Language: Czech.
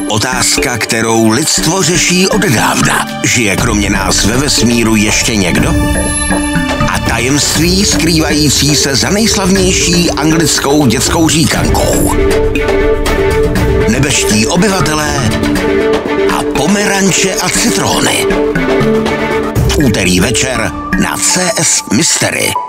Otázka, kterou lidstvo řeší od dávna. Žije kromě nás ve vesmíru ještě někdo? A tajemství skrývající se za nejslavnější anglickou dětskou říkankou. Nebeští obyvatelé a pomeranče a citrony. V úterý večer na CS Mystery.